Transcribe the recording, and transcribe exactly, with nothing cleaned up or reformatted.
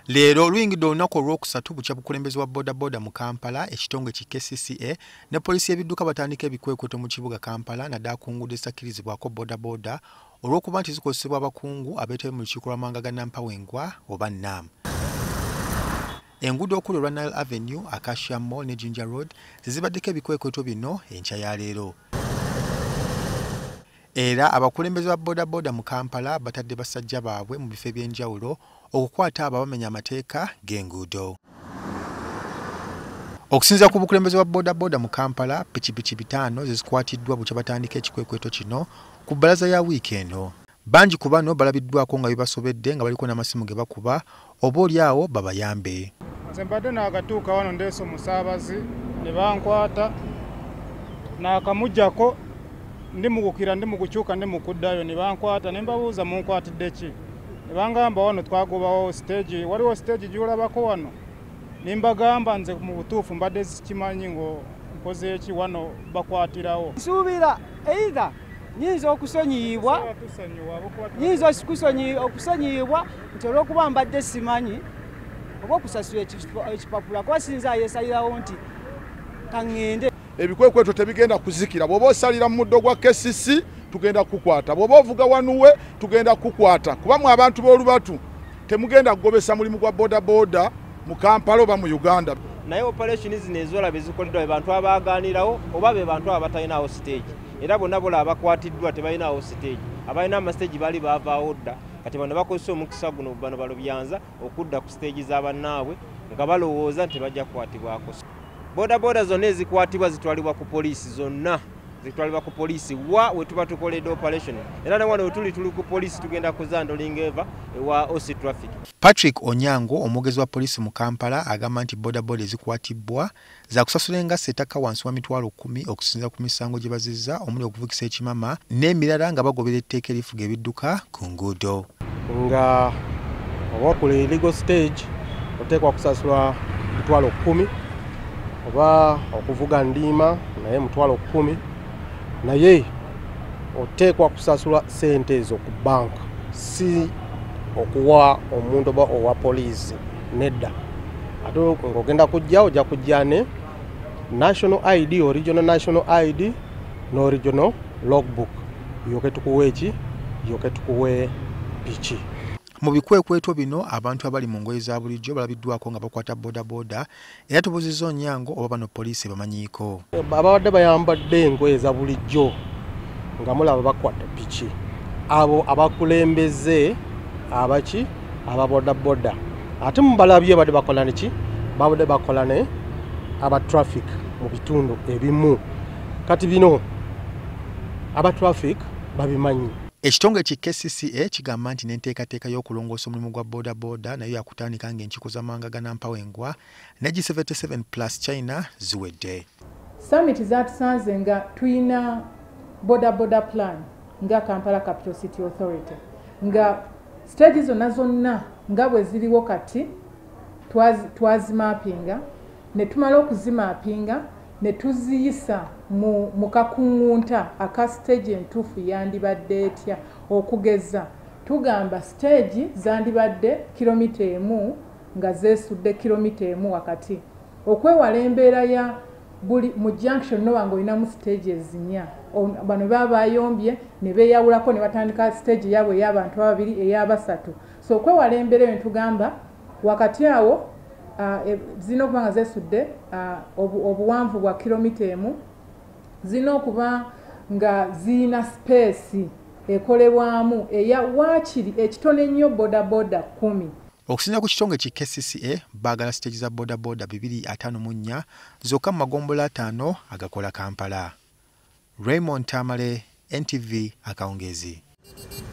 Leero luyingidde olunaku olwokusatu bukya bukulembeze wa Boda Boda mu Kampala, ekitongole ki K C C A ne poliisi y'ebidduka batandika ebikwekweto mu kibuga Kampala naddala ku nguudo ezittakkirizibwako Boda Boda olw'okuba nti zikozesebwa abakungu abeetaba mu lukiiko lw'amawanga ga Nampawengwa oba N A M. Enguudo okuli olwa Nile Avenue, Acacia Mall ne Jinja Road zizibaddeko ebikwekweto bino enkya ya leero. Era abakulembeze ba Boda Boda mu Kampala batadde basajja baabwe mu bifo eby'enjawulo okukwata abo abamenya amateeka g'enguudo. Okusinza ku bukulembeze wa Boda Boda mu Kampala, pikipiki bitano zikwatiddwa bukya batandika ekikwekweto kino ku bbalaza ya wiiki eno. Bangi ku bano balabiddwako nga bibasobedde nga baliko n'amasimu ge bakuba oba oli awo babayambe. Nze mbadde naakatuuka wano ndeese omusaabazi ne bankwata naakamuggyako ndi mugukira ndi mukukyuka ndi mukuddayo ne bankwata ne mbabuuza munkwatidde ki ne bangamba wano twagobawo siteegi waliwo siteegi gy'olabako wano ne mbagamba nze mu butuufu mbadde sikimanyi ngo nkoze eki wano bakwatirawo nsuubira either nyinza okusonyiyibwa nyinza okusonyiyibwa nti olw'okuba mbadde simanyi oba okusasula ekipapula kuba sinza yeesalirawo nti kaŋŋende. Ebikwekweto tebigenda kuzikira. Bw'oba osalira mu muddo gwa K C C tugenda kukwata. Bw'oba ovuga wanuwe tugenda kukwata. Kubamu abantu b'olubatu temugenda kugobesa mulimu gwa Boda Boda mu Kampala oba mu Uganda. Naye operation zino ezola bezikoleddwa abantu abaganirawo oba be bantu abatalinawo stage. Era bonna bola abakwatiddwa tebalinawo stage. Abalina amastage bali baavaawo dda. Kati bano bakozesa omukisa guno bano balubyanza okudda ku stage z'abannaabwe nga balowooza nti bajja kukwatibwako. Boda Boda zonna ezikwatibwa zitwalibwa ku poliisi zonna zitwalibwa ku poliisi wa we tuba tukoledde operation. Era ne wano tuli tuli ku poliisi tugenda kuzandolinga eva ewa O C traffic. Patrick Onyango, omwogezi wa poliisi mu Kampala, agamba nti Boda Boda ezikwatibbwa za kusasulenga ssettaka wansi wa mitwalo kumi okusinza ku misango gye bazizza omuli okuvugisa ekimama n'emirala nga bagobera etteeka erifuga ebidduka ku nguudo. Nga owakula illegal stage oteekwa kusasula mitwalo kumi oba okuvuga ndiima naye mutwalo kumi naye oteekwa kusasula sente ezo ku banka si okuwa omuntu oba owa poliisi nedda. Ate ng'ogenda kujja ojja kujja ne national I D, original national I D no original logbook yoke tukuwe eki yoke tukuwe piki. Mu bikwekweto bino abantu abali mu ngoye za bulijjo balabiddwako nga bakwata Boda Boda era tubuuzizza Onyango oba bano poliisi bamanyiiko. Ababadde bayambadde engoye za bulijjo nga mulaba bakwata piki abo abakulembeze abaki aba Boda Boda ate mubalabye badde bakola neki babadde bakola ne aba traffic mu bitundu ebimu kati bino aba traffic babimanyi. Ekitongole ki K C C A kigamba nti n'enteekateeka y'okulongoosa omulimu gwa Boda Boda nayo yakutandika ng'enkiiko z'amawanga ga Nampawengwa ne G seventy-seven plus China ziwedde. Summit zatusanze nga tuyina Boda Boda plan nga Kampala Capital City Authority nga stage zonna zonna nga bwe ziriwo kati twazimapinga ne tumala okuzimapinga ne tuziyisa mu mukakungunta aka stage entuufu yandibadde etya okugeza tugamba stage zandibadde kilomita emu nga zeesudde kilomita emu wakati okwewala embeera ya buli mu junction noba ng'olinamu stages nnya bano baba bayombye ne beeyawulako ne batandika stage yaabwe ey'abantu ababiri ey'abasatu so okwewala embeera eyo tugamba wakati awo Uh, zino okuba nga zeesudde uh, obu, obuwanvu bwa kilomita emu zino okuba nga ziyina space ekolebwamu eya waakiri ekitone ennyo Boda Boda kumi. Okusinza ku kitongole ki K C C A baagala stage za Boda Boda bibiri ataano mu nnya zokka mu magombola ataano agakola Kampala. Raymond Tamale, N T V, Akawungeezi.